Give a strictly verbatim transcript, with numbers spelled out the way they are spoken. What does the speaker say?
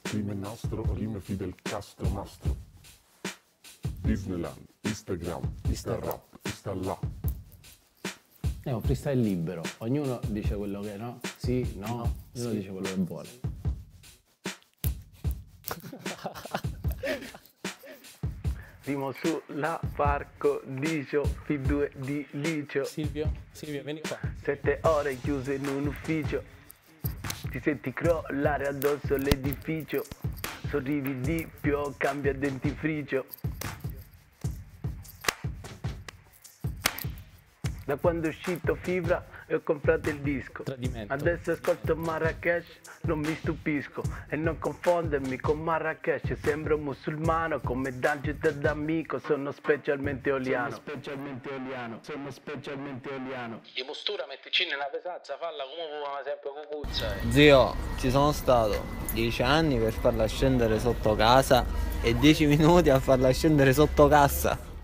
Crime nostro, rime Fidel Castro mastro. Disneyland, Instagram, Instarap, Installà. È un freestyle libero, ognuno dice quello che no, sì, no, no ognuno sì. Dice quello che vuole. Rimo sulla parco, dicio, P due di licio. Silvio, Silvio, vieni qua. Sette ore chiuso in un ufficio, ti senti crollare addosso l'edificio, sorridi di più, cambia dentifricio. Da quando è uscito Fibra e ho comprato il disco. Tradimento. Adesso ascolto Marrakesh, non mi stupisco. E non confondermi con Marrakesh, sembro musulmano come Danged d'amico. Sono specialmente oliano. Sono specialmente oliano. Sono specialmente oliano. Di postura mettici nella pesazza, falla come vuoi, ma sempre cucuzza. Eh. Zio, ci sono stato dieci anni per farla scendere sotto casa e dieci minuti a farla scendere sotto cassa.